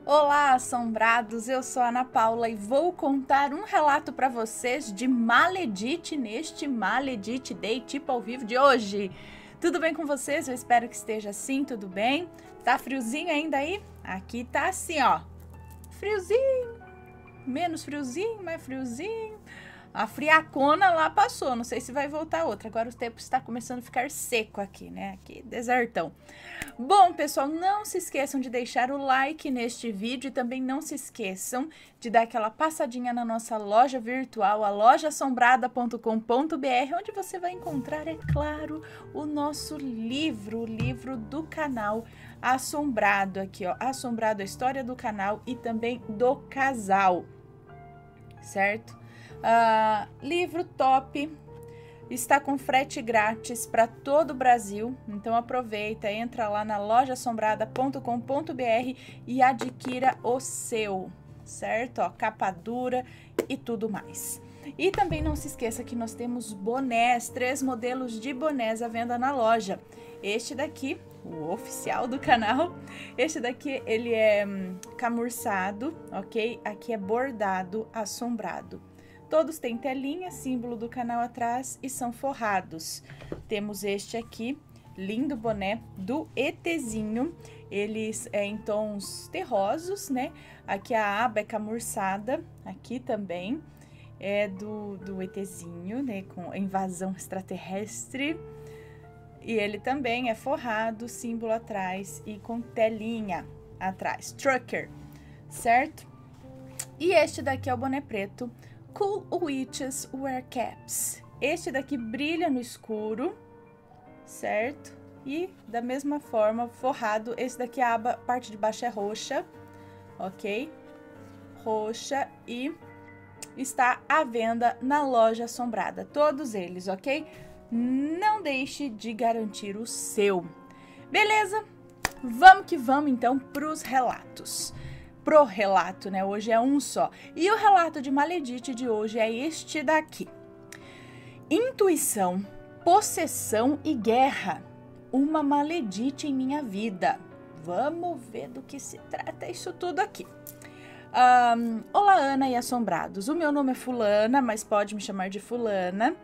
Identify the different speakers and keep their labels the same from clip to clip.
Speaker 1: Olá, assombrados! Eu sou a Ana Paula e vou contar um relato para vocês de Maledite neste Maledite Day, tipo ao vivo de hoje. Tudo bem com vocês? Eu espero que esteja assim, tudo bem? Tá friozinho ainda aí? Aqui tá assim, ó. Friozinho, menos friozinho, mais friozinho. A friacona lá passou, não sei se vai voltar outra. Agora o tempo está começando a ficar seco aqui, né? Aqui, desertão. Bom, pessoal, não se esqueçam de deixar o like neste vídeo e também não se esqueçam de dar aquela passadinha na nossa loja virtual, a lojassombrada.com.br, onde você vai encontrar, é claro, o nosso livro, o livro do canal Assombrado aqui, ó. Assombrado, a história do canal e também do casal, certo? Livro top, está com frete grátis para todo o Brasil, então aproveita, entra lá na lojassombrada.com.br e adquira o seu, certo? Ó, capa dura e tudo mais. E também não se esqueça que nós temos bonés, 3 modelos de bonés à venda na loja. Este daqui, o oficial do canal, este daqui ele é camurçado, ok? Aqui é bordado, assombrado. Todos têm telinha, símbolo do canal atrás e são forrados. Temos este aqui, lindo boné do ETzinho. Eles é em tons terrosos, né? Aqui a aba é camurçada, aqui também é do ETzinho, né? Com invasão extraterrestre. E ele também é forrado, símbolo atrás e com telinha atrás. Trucker, certo? E este daqui é o boné preto. Cool Witches Wear Caps. Este daqui brilha no escuro, certo? E da mesma forma, forrado. Esse daqui, a aba, parte de baixo é roxa, ok? Roxa e está à venda na loja assombrada. Todos eles, ok? Não deixe de garantir o seu. Beleza? Vamos que vamos, então, para os relatos. Pro relato, né? Hoje é um só. E o relato de Maledite de hoje é este daqui. Intuição, possessão e guerra. Uma maledite em minha vida. Vamos ver do que se trata isso tudo aqui. Olá, Ana e assombrados. O meu nome é Fulana, mas pode me chamar de Fulana.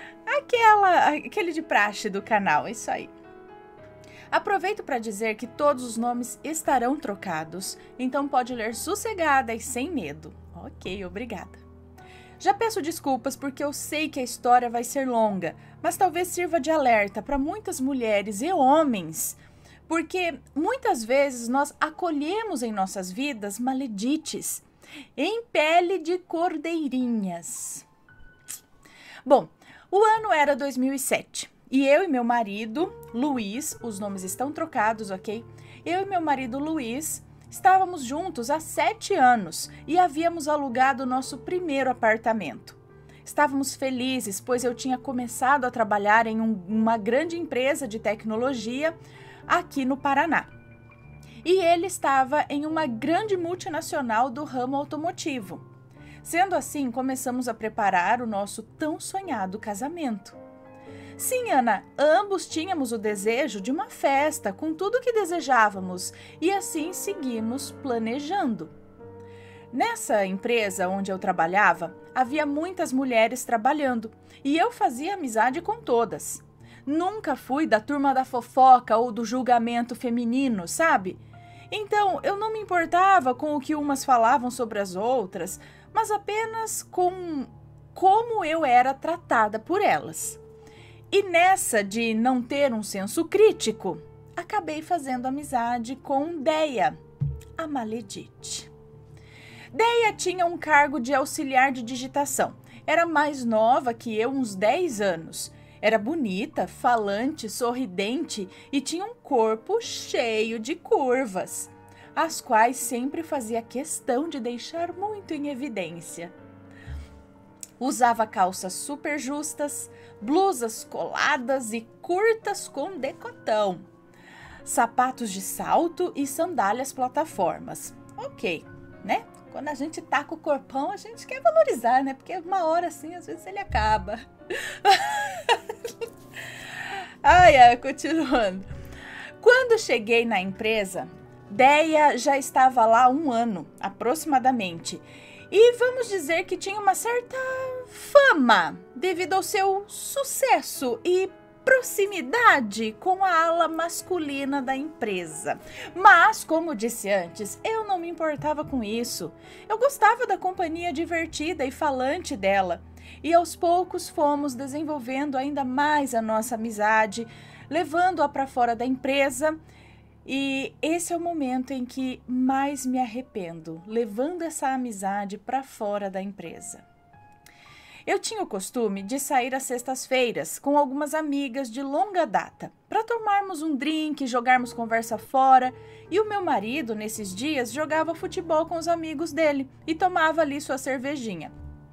Speaker 1: Aquele de praxe do canal, isso aí. Aproveito para dizer que todos os nomes estarão trocados, então pode ler sossegada e sem medo. Ok, obrigada. Já peço desculpas porque eu sei que a história vai ser longa, mas talvez sirva de alerta para muitas mulheres e homens, porque muitas vezes nós acolhemos em nossas vidas maledites, em pele de cordeirinhas. Bom, o ano era 2007. E eu e meu marido, Luiz, os nomes estão trocados, ok? Eu e meu marido, Luiz, estávamos juntos há 7 anos e havíamos alugado o nosso primeiro apartamento. Estávamos felizes, pois eu tinha começado a trabalhar em uma grande empresa de tecnologia aqui no Paraná. E ele estava em uma grande multinacional do ramo automotivo. Sendo assim, começamos a preparar o nosso tão sonhado casamento. Sim, Ana, ambos tínhamos o desejo de uma festa com tudo o que desejávamos e assim seguimos planejando. Nessa empresa onde eu trabalhava, havia muitas mulheres trabalhando e eu fazia amizade com todas. Nunca fui da turma da fofoca ou do julgamento feminino, sabe? Então, eu não me importava com o que umas falavam sobre as outras, mas apenas com como eu era tratada por elas. E nessa de não ter um senso crítico, acabei fazendo amizade com Deia, a maledite. Deia tinha um cargo de auxiliar de digitação. Era mais nova que eu, uns 10 anos. Era bonita, falante, sorridente e tinha um corpo cheio de curvas, as quais sempre fazia questão de deixar muito em evidência. Usava calças super justas, blusas coladas e curtas com decotão, sapatos de salto e sandálias plataformas. Ok, né? Quando a gente tá com o corpão, a gente quer valorizar, né? Porque uma hora assim, às vezes ele acaba. Continuando. Quando cheguei na empresa, Deia já estava lá há 1 ano, aproximadamente. E vamos dizer que tinha uma certa fama devido ao seu sucesso e proximidade com a ala masculina da empresa. Mas, como disse antes, eu não me importava com isso. Eu gostava da companhia divertida e falante dela. E aos poucos fomos desenvolvendo ainda mais a nossa amizade, levando-a para fora da empresa. E esse é o momento em que mais me arrependo, levando essa amizade para fora da empresa. Eu tinha o costume de sair às sextas-feiras com algumas amigas de longa data, para tomarmos um drink, jogarmos conversa fora, e o meu marido, nesses dias, jogava futebol com os amigos dele e tomava ali sua cervejinha.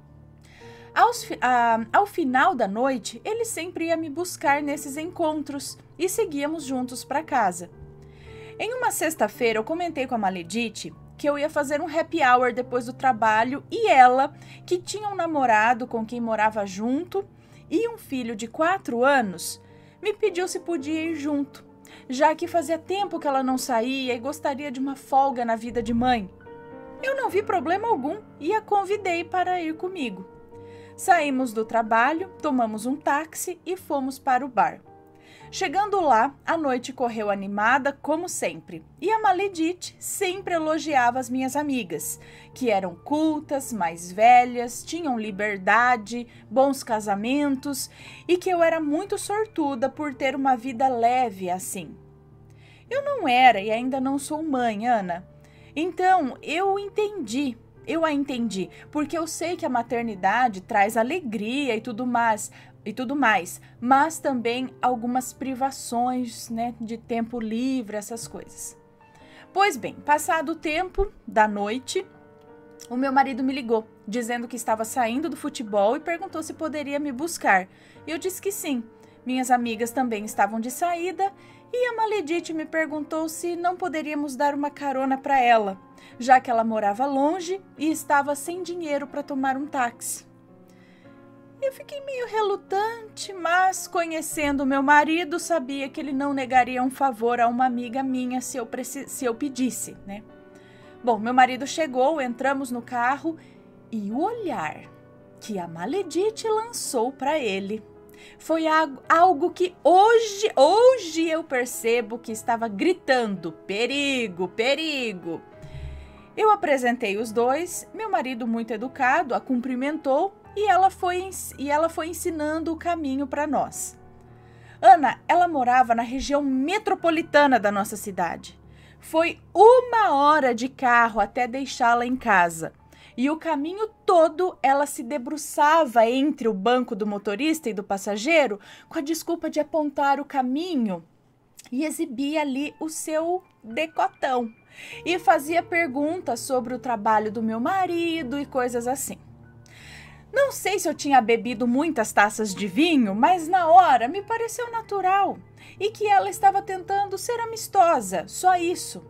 Speaker 1: Ao final da noite, ele sempre ia me buscar nesses encontros e seguíamos juntos para casa. Em uma sexta-feira, eu comentei com a Maledite que eu ia fazer um happy hour depois do trabalho e ela, que tinha um namorado com quem morava junto e um filho de 4 anos, me pediu se podia ir junto, já que fazia tempo que ela não saía e gostaria de uma folga na vida de mãe. Eu não vi problema algum e a convidei para ir comigo. Saímos do trabalho, tomamos um táxi e fomos para o bar. Chegando lá, a noite correu animada, como sempre, e a Maledite sempre elogiava as minhas amigas, que eram cultas, mais velhas, tinham liberdade, bons casamentos, e que eu era muito sortuda por ter uma vida leve assim. Eu não era e ainda não sou mãe, Ana. Então, eu a entendi, porque eu sei que a maternidade traz alegria e tudo mais, mas também algumas privações, né, de tempo livre, essas coisas. Pois bem, passado o tempo da noite, o meu marido me ligou, dizendo que estava saindo do futebol e perguntou se poderia me buscar. Eu disse que sim. Minhas amigas também estavam de saída e a Maledite me perguntou se não poderíamos dar uma carona para ela, já que ela morava longe e estava sem dinheiro para tomar um táxi. Eu fiquei meio relutante, mas conhecendo meu marido, sabia que ele não negaria um favor a uma amiga minha se eu pedisse, né? Bom, meu marido chegou, entramos no carro e o olhar que a Maledite lançou para ele foi algo que hoje eu percebo que estava gritando: perigo, perigo. Eu apresentei os dois, meu marido muito educado a cumprimentou e ela foi ensinando o caminho para nós. Ana, ela morava na região metropolitana da nossa cidade. Foi 1 hora de carro até deixá-la em casa. E o caminho todo ela se debruçava entre o banco do motorista e do passageiro com a desculpa de apontar o caminho e exibia ali o seu decotão. E fazia perguntas sobre o trabalho do meu marido e coisas assim. Não sei se eu tinha bebido muitas taças de vinho, mas na hora me pareceu natural e que ela estava tentando ser amistosa, só isso.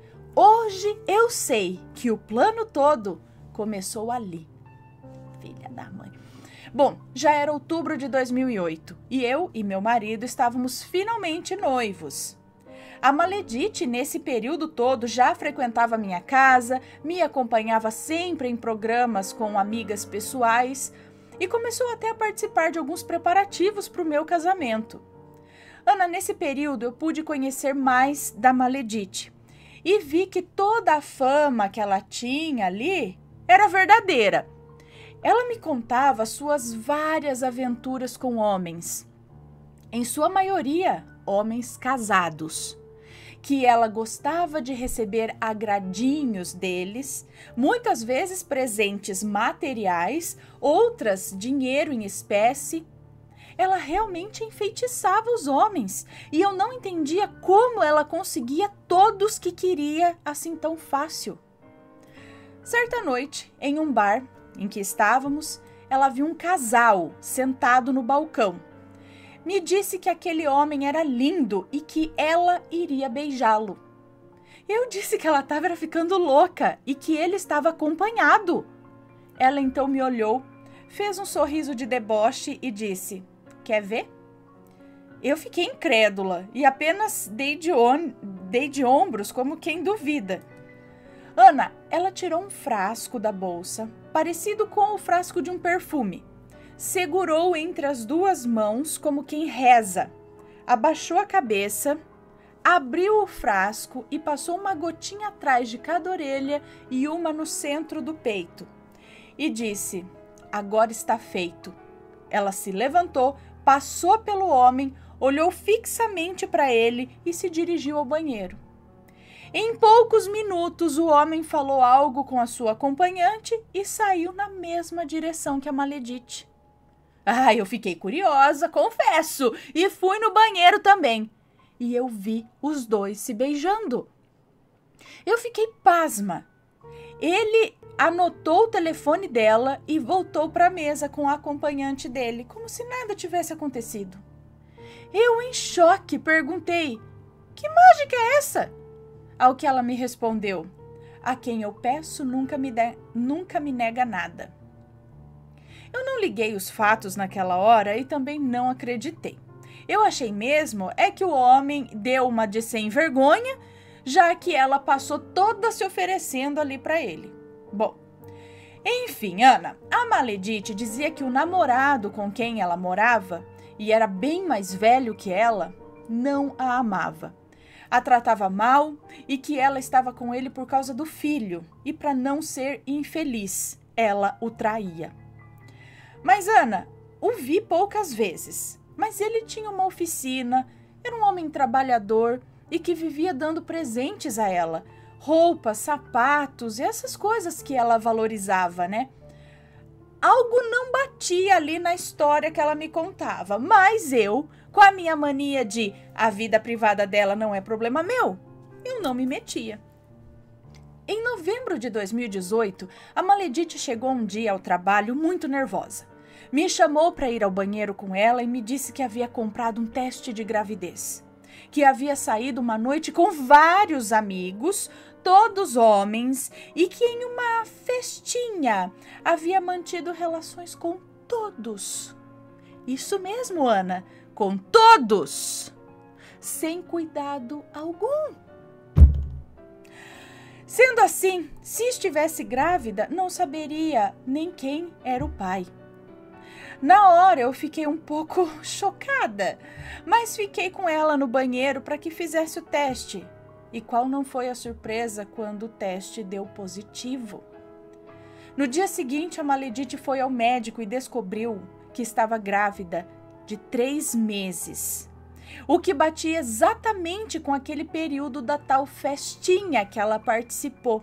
Speaker 1: Hoje eu sei que o plano todo começou ali. Filha da mãe. Bom, já era outubro de 2008 e eu e meu marido estávamos finalmente noivos. A Maledite, nesse período todo, já frequentava minha casa, me acompanhava sempre em programas com amigas pessoais e começou até a participar de alguns preparativos para o meu casamento. Ana, nesse período eu pude conhecer mais da Maledite e vi que toda a fama que ela tinha ali era verdadeira. Ela me contava suas várias aventuras com homens, em sua maioria homens casados, que ela gostava de receber agradinhos deles, muitas vezes presentes materiais, outras dinheiro em espécie. Ela realmente enfeitiçava os homens e eu não entendia como ela conseguia todos que queria assim tão fácil. Certa noite, em um bar em que estávamos, ela viu um casal sentado no balcão. Me disse que aquele homem era lindo e que ela iria beijá-lo. Eu disse que ela estava ficando louca e que ele estava acompanhado. Ela então me olhou, fez um sorriso de deboche e disse: "Quer ver?" Eu fiquei incrédula e apenas dei dei de ombros como quem duvida. Ana, ela tirou um frasco da bolsa, parecido com o frasco de um perfume. Segurou entre as duas mãos como quem reza. Abaixou a cabeça, abriu o frasco e passou uma gotinha atrás de cada orelha e uma no centro do peito. E disse: agora está feito. Ela se levantou, passou pelo homem, olhou fixamente para ele e se dirigiu ao banheiro. Em poucos minutos, o homem falou algo com a sua acompanhante e saiu na mesma direção que a Maledite. Eu fiquei curiosa, confesso, e fui no banheiro também. E eu vi os dois se beijando. Eu fiquei pasma. Ele anotou o telefone dela e voltou para a mesa com a acompanhante dele, como se nada tivesse acontecido. Eu, em choque, perguntei: que mágica é essa? Ao que ela me respondeu: a quem eu peço nunca me nega nada. Eu não liguei os fatos naquela hora e também não acreditei. Eu achei mesmo que o homem deu uma de sem vergonha, já que ela passou toda se oferecendo ali para ele. Bom, enfim, Ana, a Maledite dizia que o namorado com quem ela morava, e era bem mais velho que ela, não a amava. A tratava mal e que ela estava com ele por causa do filho, e para não ser infeliz, ela o traía. Mas Ana, o vi poucas vezes, mas ele tinha uma oficina, era um homem trabalhador e que vivia dando presentes a ela, roupas, sapatos e essas coisas que ela valorizava, né? Algo não batia ali na história que ela me contava, mas eu, com a minha mania de a vida privada dela não é problema meu, eu não me metia. Em novembro de 2018, a Maledite chegou um dia ao trabalho muito nervosa. Me chamou para ir ao banheiro com ela e me disse que havia comprado um teste de gravidez, que havia saído uma noite com vários amigos, todos homens, e que em uma festinha havia mantido relações com todos. Isso mesmo, Ana, com todos, sem cuidado algum. Sendo assim, se estivesse grávida, não saberia nem quem era o pai. Na hora eu fiquei um pouco chocada, mas fiquei com ela no banheiro para que fizesse o teste. E qual não foi a surpresa quando o teste deu positivo? No dia seguinte, a Maledite foi ao médico e descobriu que estava grávida de 3 meses. O que batia exatamente com aquele período da tal festinha que ela participou.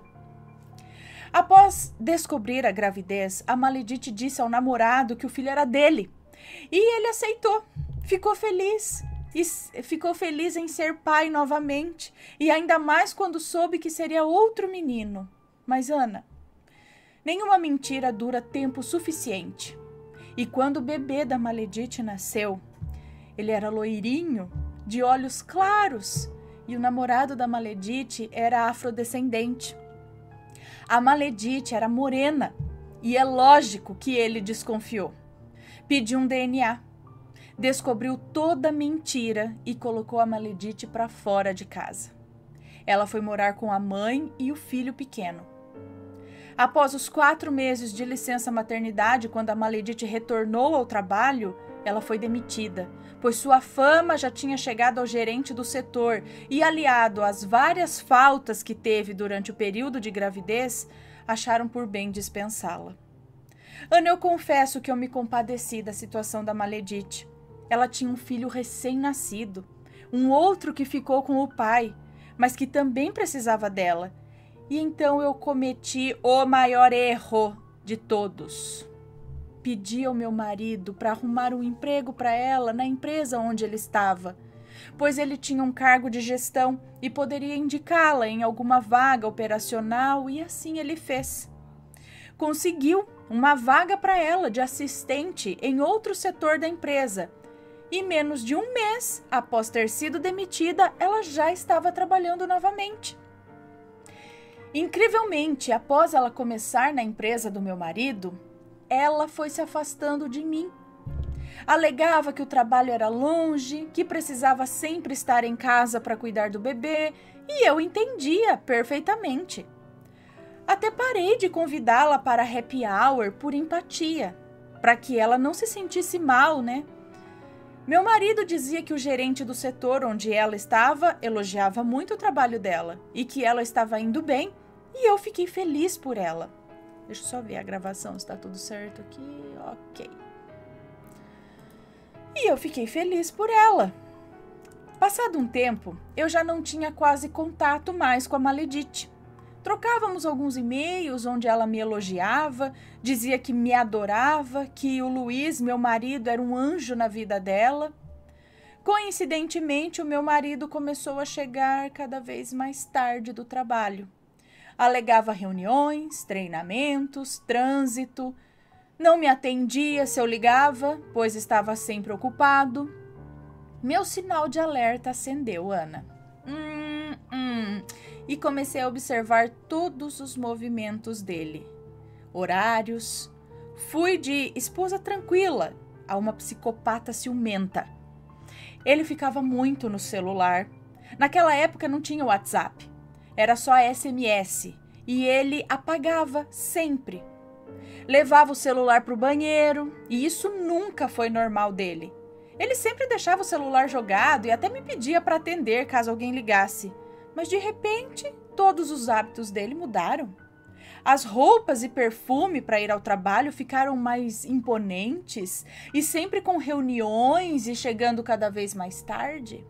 Speaker 1: Após descobrir a gravidez, a Maledite disse ao namorado que o filho era dele. E ele aceitou. Ficou feliz. E ficou feliz em ser pai novamente. E ainda mais quando soube que seria outro menino. Mas, Ana, nenhuma mentira dura tempo suficiente. E quando o bebê da Maledite nasceu, ele era loirinho, de olhos claros. E o namorado da Maledite era afrodescendente. A Maledite era morena e é lógico que ele desconfiou. Pediu um DNA, descobriu toda a mentira e colocou a Maledite para fora de casa. Ela foi morar com a mãe e o filho pequeno. Após os 4 meses de licença maternidade, quando a Maledite retornou ao trabalho, ela foi demitida, pois sua fama já tinha chegado ao gerente do setor e, aliado às várias faltas que teve durante o período de gravidez, acharam por bem dispensá-la. Ana, eu confesso que eu me compadeci da situação da Maledite. Ela tinha um filho recém-nascido, um outro que ficou com o pai, mas que também precisava dela. E então eu cometi o maior erro de todos. Pedi ao meu marido para arrumar um emprego para ela na empresa onde ele estava, pois ele tinha um cargo de gestão e poderia indicá-la em alguma vaga operacional, e assim ele fez. Conseguiu uma vaga para ela de assistente em outro setor da empresa, e menos de 1 mês após ter sido demitida, ela já estava trabalhando novamente. Incrivelmente, após ela começar na empresa do meu marido, ela foi se afastando de mim. Alegava que o trabalho era longe, que precisava sempre estar em casa para cuidar do bebê, e eu entendia perfeitamente. Até parei de convidá-la para happy hour por empatia, para que ela não se sentisse mal, né? Meu marido dizia que o gerente do setor onde ela estava elogiava muito o trabalho dela e que ela estava indo bem, e eu fiquei feliz por ela. Deixa eu só ver a gravação, se está tudo certo aqui. Ok. E eu fiquei feliz por ela. Passado um tempo, eu já não tinha quase contato mais com a Maledite. Trocávamos alguns e-mails onde ela me elogiava, dizia que me adorava, que o Luiz, meu marido, era um anjo na vida dela. Coincidentemente, o meu marido começou a chegar cada vez mais tarde do trabalho. Alegava reuniões, treinamentos, trânsito. Não me atendia se eu ligava, pois estava sempre ocupado. Meu sinal de alerta acendeu, Ana. E comecei a observar todos os movimentos dele. Horários. Fui de esposa tranquila a uma psicopata ciumenta. Ele ficava muito no celular. Naquela época não tinha WhatsApp. Era só SMS. E ele apagava sempre. Levava o celular para o banheiro. E isso nunca foi normal dele. Ele sempre deixava o celular jogado e até me pedia para atender caso alguém ligasse. Mas de repente, todos os hábitos dele mudaram. As roupas e perfume para ir ao trabalho ficaram mais imponentes e sempre com reuniões e chegando cada vez mais tarde.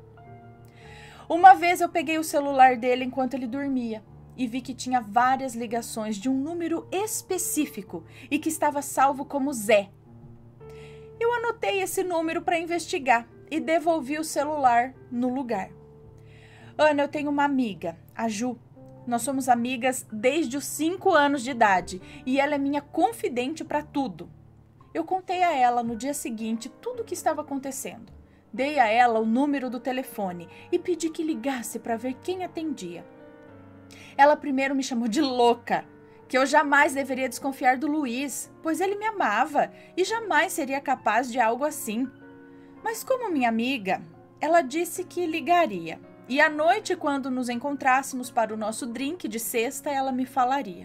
Speaker 1: Uma vez eu peguei o celular dele enquanto ele dormia e vi que tinha várias ligações de um número específico e que estava salvo como Zé. Eu anotei esse número para investigar e devolvi o celular no lugar. Ana, eu tenho uma amiga, a Ju. Nós somos amigas desde os 5 anos de idade e ela é minha confidente para tudo. Eu contei a ela no dia seguinte tudo o que estava acontecendo. Dei a ela o número do telefone e pedi que ligasse para ver quem atendia. Ela primeiro me chamou de louca, que eu jamais deveria desconfiar do Luiz, pois ele me amava e jamais seria capaz de algo assim. Mas como minha amiga, ela disse que ligaria. E à noite, quando nos encontrássemos para o nosso drink de sexta, ela me falaria.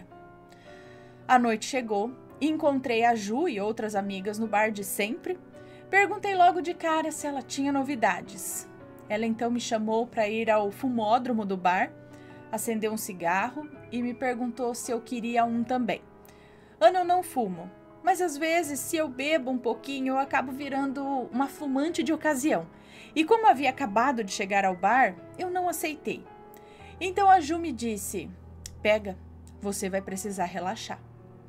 Speaker 1: A noite chegou e encontrei a Ju e outras amigas no bar de sempre. Perguntei logo de cara se ela tinha novidades. Ela então me chamou para ir ao fumódromo do bar, acendeu um cigarro e me perguntou se eu queria um também. Ana, eu não fumo, mas às vezes, se eu bebo um pouquinho, eu acabo virando uma fumante de ocasião. E como havia acabado de chegar ao bar, eu não aceitei. Então a Ju me disse, pega, você vai precisar relaxar.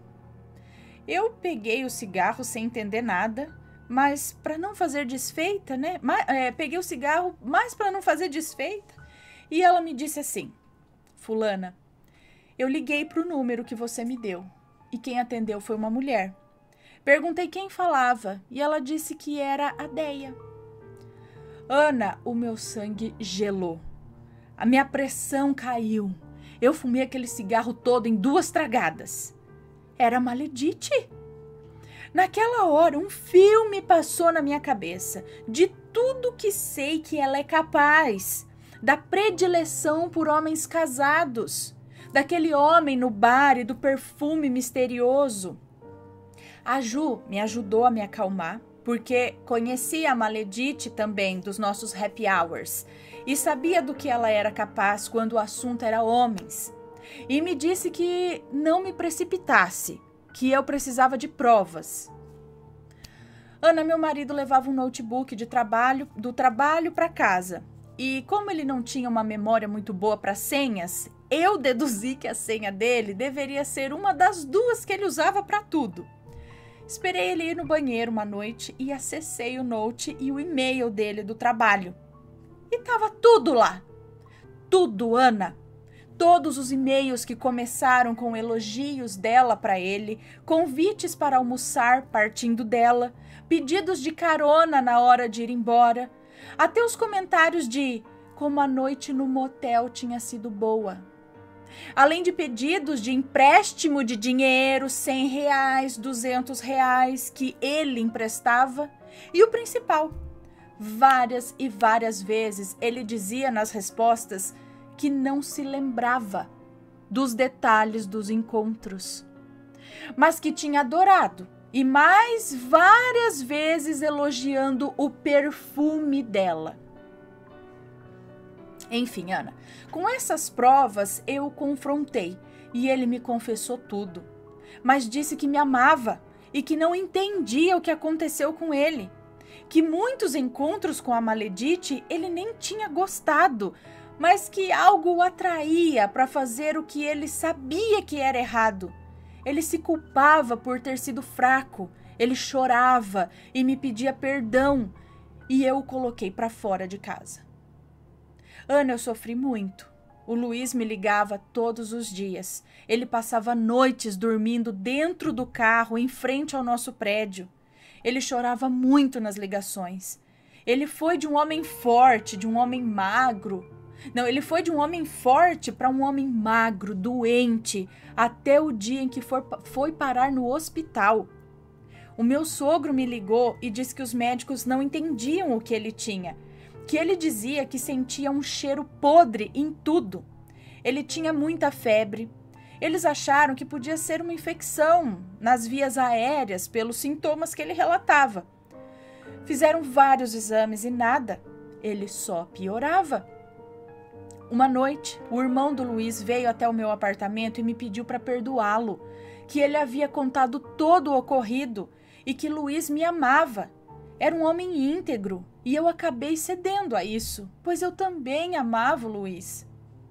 Speaker 1: Eu peguei o cigarro sem entender nada, mas para não fazer desfeita, né? Peguei o cigarro mais para não fazer desfeita. E ela me disse assim, fulana, eu liguei para o número que você me deu e quem atendeu foi uma mulher. Perguntei quem falava e ela disse que era a Deia. Ana, o meu sangue gelou. A minha pressão caiu. Eu fumei aquele cigarro todo em 2 tragadas. Era a Maledite. Naquela hora, um filme passou na minha cabeça de tudo que sei que ela é capaz. Da predileção por homens casados. Daquele homem no bar e do perfume misterioso. A Ju me ajudou a me acalmar, porque conhecia a Maledite também dos nossos happy hours e sabia do que ela era capaz quando o assunto era homens. E me disse que não me precipitasse, que eu precisava de provas. Ana, meu marido levava um notebook do trabalho para casa. E como ele não tinha uma memória muito boa para senhas, eu deduzi que a senha dele deveria ser uma das 2 que ele usava para tudo. Esperei ele ir no banheiro uma noite e acessei o note e o e-mail dele do trabalho. E tava tudo lá. Tudo, Ana. Todos os e-mails que começaram com elogios dela para ele, convites para almoçar partindo dela, pedidos de carona na hora de ir embora, até os comentários de como a noite no motel tinha sido boa. Além de pedidos de empréstimo de dinheiro, R$100, R$200 que ele emprestava. E o principal, várias e várias vezes ele dizia nas respostas que não se lembrava dos detalhes dos encontros, mas que tinha adorado e mais várias vezes elogiando o perfume dela. Enfim, Ana, com essas provas eu o confrontei e ele me confessou tudo, mas disse que me amava e que não entendia o que aconteceu com ele, que muitos encontros com a Maledite ele nem tinha gostado, mas que algo o atraía para fazer o que ele sabia que era errado. Ele se culpava por ter sido fraco, ele chorava e me pedia perdão e eu o coloquei para fora de casa. Ana, eu sofri muito. O Luiz me ligava todos os dias. Ele passava noites dormindo dentro do carro, em frente ao nosso prédio. Ele chorava muito nas ligações. Ele foi de um homem forte, de um homem magro. Não, ele foi de um homem forte para um homem magro, doente, até o dia em que foi parar no hospital. O meu sogro me ligou e disse que os médicos não entendiam o que ele tinha, que ele dizia que sentia um cheiro podre em tudo. Ele tinha muita febre. Eles acharam que podia ser uma infecção nas vias aéreas pelos sintomas que ele relatava. Fizeram vários exames e nada. Ele só piorava. Uma noite, o irmão do Luiz veio até o meu apartamento e me pediu para perdoá-lo, que ele havia contado todo o ocorrido e que Luiz me amava. Era um homem íntegro e eu acabei cedendo a isso, pois eu também amava o Luiz.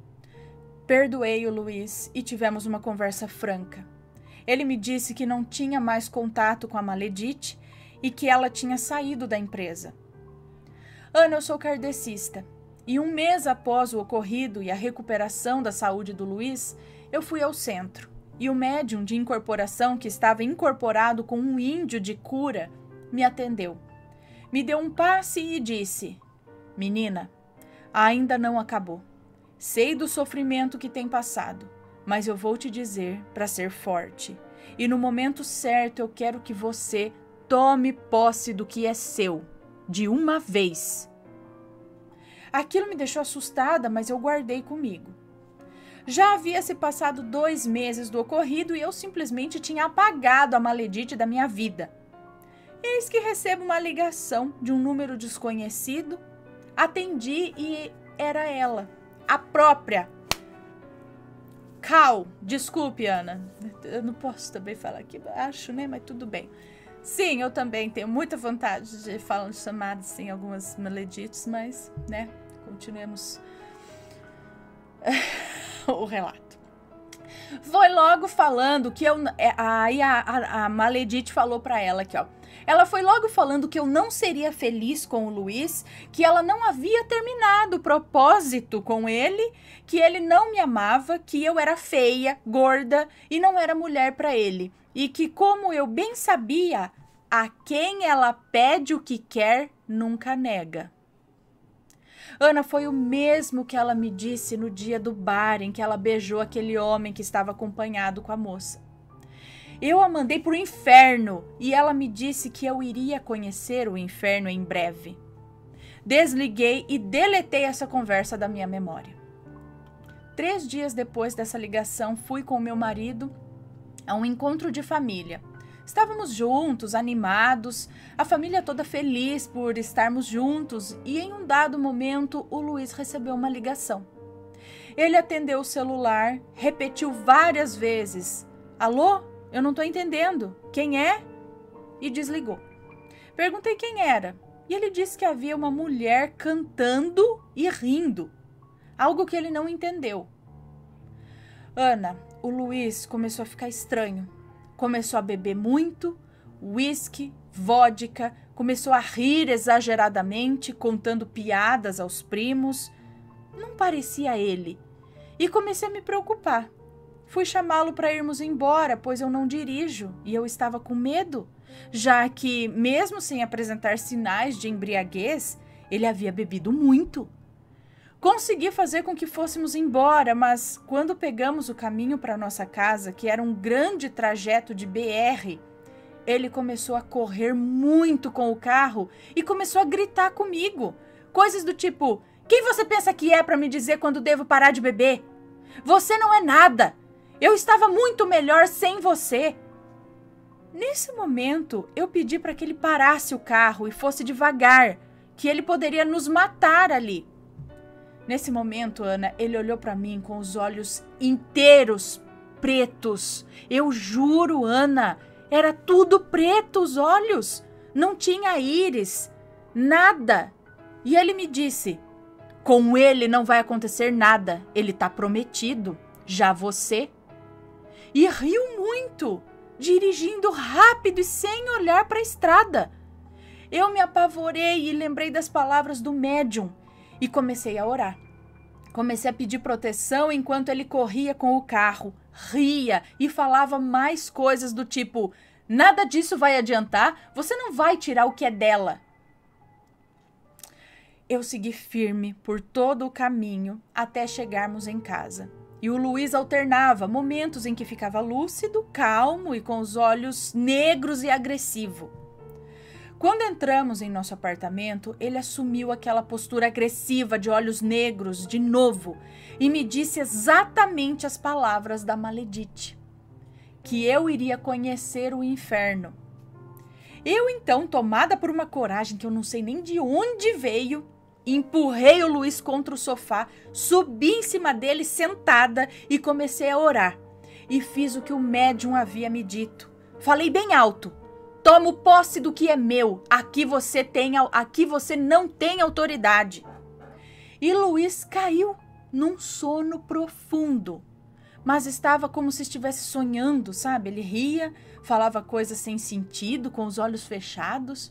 Speaker 1: Perdoei o Luiz e tivemos uma conversa franca. Ele me disse que não tinha mais contato com a Maledite e que ela tinha saído da empresa. Ana, eu sou kardecista e um mês após o ocorrido e a recuperação da saúde do Luiz, eu fui ao centro e o médium de incorporação que estava incorporado com um índio de cura me atendeu. Me deu um passe e disse: menina, ainda não acabou. Sei do sofrimento que tem passado, mas eu vou te dizer para ser forte. E no momento certo eu quero que você tome posse do que é seu, de uma vez. Aquilo me deixou assustada, mas eu guardei comigo. Já havia se passado 2 meses do ocorrido e eu simplesmente tinha apagado a Maledite da minha vida. Eis que recebo uma ligação de um número desconhecido. Atendi e era ela, a própria. Cal, desculpe, Ana. Eu não posso também falar aqui, acho, né? Mas tudo bem. Sim, eu também tenho muita vontade de falar chamadas sem algumas maledites, mas, né? Continuemos o relato. Foi logo falando que aí a Maledite falou pra ela aqui, ó. Ela foi logo falando que eu não seria feliz com o Luiz, que ela não havia terminado o propósito com ele, que ele não me amava, que eu era feia, gorda e não era mulher pra ele. E que, como eu bem sabia, a quem ela pede o que quer, nunca nega. Ana, foi o mesmo que ela me disse no dia do bar em que ela beijou aquele homem que estava acompanhado com a moça. Eu a mandei para o inferno e ela me disse que eu iria conhecer o inferno em breve. Desliguei e deletei essa conversa da minha memória. 3 dias depois dessa ligação, fui com meu marido a um encontro de família. Estávamos juntos, animados, a família toda feliz por estarmos juntos e em um dado momento o Luiz recebeu uma ligação. Ele atendeu o celular, repetiu várias vezes: alô? Eu não estou entendendo. Quem é? E desligou. Perguntei quem era e ele disse que havia uma mulher cantando e rindo, algo que ele não entendeu. Ana, o Luiz começou a ficar estranho. Começou a beber muito, uísque, vodka, começou a rir exageradamente, contando piadas aos primos. Não parecia ele. E comecei a me preocupar. Fui chamá-lo para irmos embora, pois eu não dirijo e eu estava com medo, já que, mesmo sem apresentar sinais de embriaguez, ele havia bebido muito. Consegui fazer com que fôssemos embora, mas quando pegamos o caminho para nossa casa, que era um grande trajeto de BR, ele começou a correr muito com o carro e começou a gritar comigo. Coisas do tipo: quem você pensa que é para me dizer quando devo parar de beber? Você não é nada. Eu estava muito melhor sem você. Nesse momento, eu pedi para que ele parasse o carro e fosse devagar, que ele poderia nos matar ali. Nesse momento, Ana, ele olhou para mim com os olhos inteiros pretos. Eu juro, Ana, era tudo preto os olhos. Não tinha íris, nada. E ele me disse: com ele não vai acontecer nada, ele tá prometido. Já você? E riu muito, dirigindo rápido e sem olhar para a estrada. Eu me apavorei e lembrei das palavras do médium e comecei a orar. Comecei a pedir proteção enquanto ele corria com o carro, ria e falava mais coisas do tipo: nada disso vai adiantar, você não vai tirar o que é dela. Eu segui firme por todo o caminho até chegarmos em casa. E o Luiz alternava momentos em que ficava lúcido, calmo e com os olhos negros e agressivo. Quando entramos em nosso apartamento, ele assumiu aquela postura agressiva de olhos negros de novo e me disse exatamente as palavras da maledite: que eu iria conhecer o inferno. Eu então, tomada por uma coragem que eu não sei nem de onde veio, empurrei o Luiz contra o sofá, subi em cima dele sentada e comecei a orar. E fiz o que o médium havia me dito. Falei bem alto: tomo posse do que é meu. Aqui você não tem autoridade. E Luiz caiu num sono profundo. Mas estava como se estivesse sonhando, sabe? Ele ria, falava coisas sem sentido, com os olhos fechados.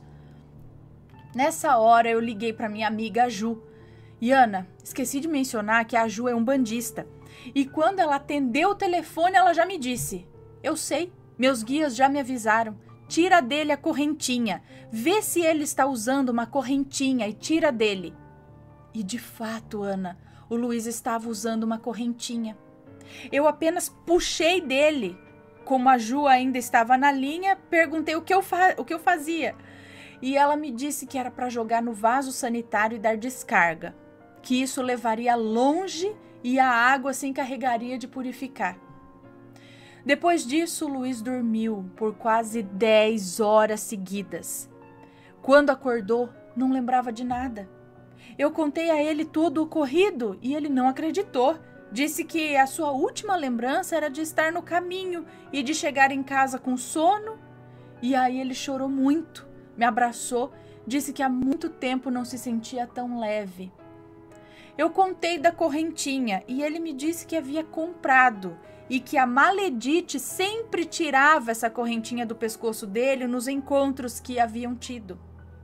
Speaker 1: Nessa hora eu liguei para minha amiga Ju. E Ana, esqueci de mencionar que a Ju é umbandista. E quando ela atendeu o telefone, ela já me disse: eu sei, meus guias já me avisaram. Tira dele a correntinha. Vê se ele está usando uma correntinha e tira dele. E de fato, Ana, o Luiz estava usando uma correntinha. Eu apenas puxei dele. Como a Ju ainda estava na linha, perguntei o que eu fazia. E ela me disse que era para jogar no vaso sanitário e dar descarga, que isso levaria longe e a água se encarregaria de purificar. Depois disso, o Luiz dormiu por quase 10 horas seguidas. Quando acordou, não lembrava de nada. Eu contei a ele todo o ocorrido e ele não acreditou. Disse que a sua última lembrança era de estar no caminho e de chegar em casa com sono. E aí ele chorou muito. Me abraçou, disse que há muito tempo não se sentia tão leve. Eu contei da correntinha e ele me disse que havia comprado e que a maledite sempre tirava essa correntinha do pescoço dele nos encontros que haviam tido.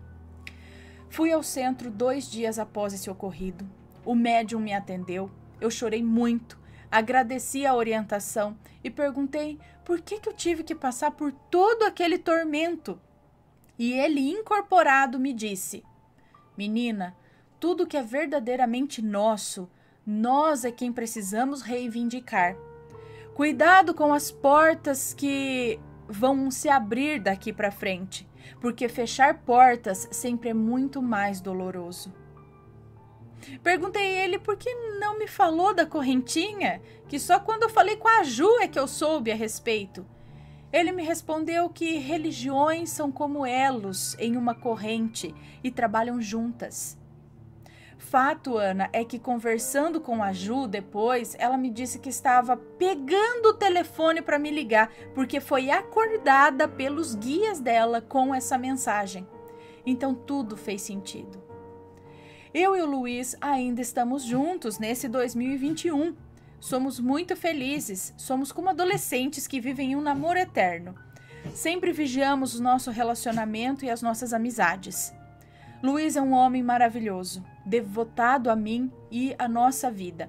Speaker 1: Fui ao centro 2 dias após esse ocorrido. O médium me atendeu, eu chorei muito, agradeci a orientação e perguntei por que eu tive que passar por todo aquele tormento. E ele, incorporado, me disse: menina, tudo que é verdadeiramente nosso, nós é quem precisamos reivindicar. Cuidado com as portas que vão se abrir daqui para frente, porque fechar portas sempre é muito mais doloroso. Perguntei a ele por que não me falou da correntinha, que só quando eu falei com a Ju é que eu soube a respeito. Ele me respondeu que religiões são como elos em uma corrente e trabalham juntas. Fato, Ana, é que conversando com a Ju depois, ela me disse que estava pegando o telefone para me ligar, porque foi acordada pelos guias dela com essa mensagem. Então tudo fez sentido. Eu e o Luiz ainda estamos juntos nesse 2021. Somos muito felizes, somos como adolescentes que vivem um namoro eterno. Sempre vigiamos o nosso relacionamento e as nossas amizades. Luiz é um homem maravilhoso, devotado a mim e à nossa vida.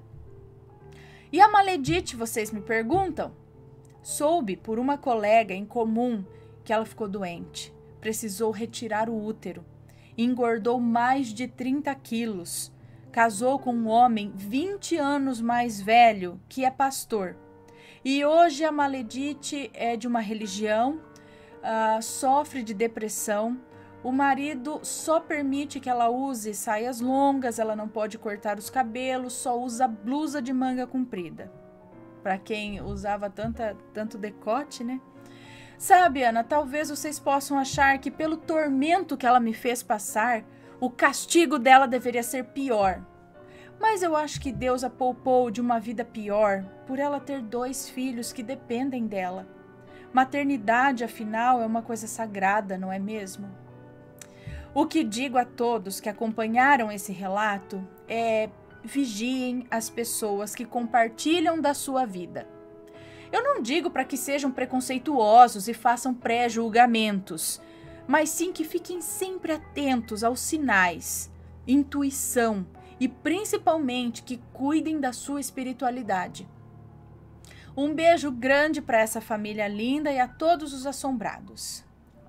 Speaker 1: E a maledite, vocês me perguntam? Soube por uma colega em comum que ela ficou doente, precisou retirar o útero, engordou mais de 30 quilos. casou com um homem 20 anos mais velho, que é pastor. E hoje a Maledite é de uma religião, sofre de depressão. O marido só permite que ela use saias longas, ela não pode cortar os cabelos, só usa blusa de manga comprida. Para quem usava tanto decote, né? Sabe, Ana, talvez vocês possam achar que pelo tormento que ela me fez passar, o castigo dela deveria ser pior. Mas eu acho que Deus a poupou de uma vida pior por ela ter 2 filhos que dependem dela. Maternidade, afinal, é uma coisa sagrada, não é mesmo? O que digo a todos que acompanharam esse relato é: vigiem as pessoas que compartilham da sua vida. Eu não digo para que sejam preconceituosos e façam pré-julgamentos, mas sim que fiquem sempre atentos aos sinais, intuição e principalmente que cuidem da sua espiritualidade. Um beijo grande para essa família linda e a todos os assombrados.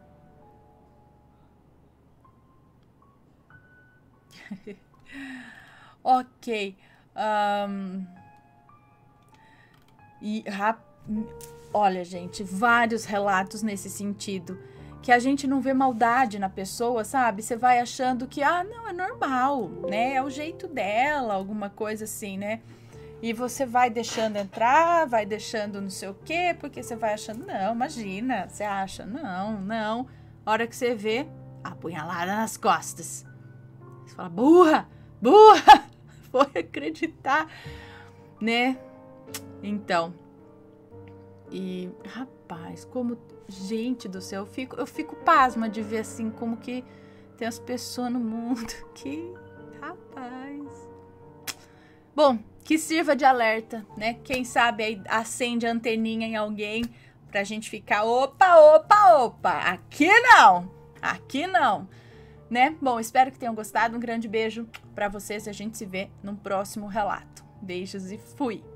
Speaker 1: Ok. Olha, gente, vários relatos nesse sentido. Que a gente não vê maldade na pessoa, sabe? Você vai achando que, não, é normal, né? É o jeito dela, alguma coisa assim, né? E você vai deixando entrar, vai deixando não sei o quê, porque você vai achando, não, imagina, você acha, não. A hora que você vê, apunhalada nas costas. Você fala, burra, foi acreditar, né? Então, e rapaz, como, gente do céu, eu fico pasma de ver assim, como que tem as pessoas no mundo que, rapaz. Bom, que sirva de alerta, né? Quem sabe aí acende a anteninha em alguém pra gente ficar, opa, aqui não, né? Bom, espero que tenham gostado, um grande beijo pra vocês e a gente se vê no próximo relato. Beijos e fui!